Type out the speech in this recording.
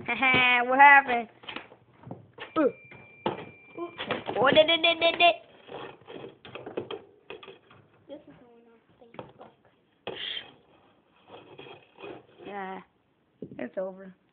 What happened? What did it? This is going on Facebook. Yeah, it's over.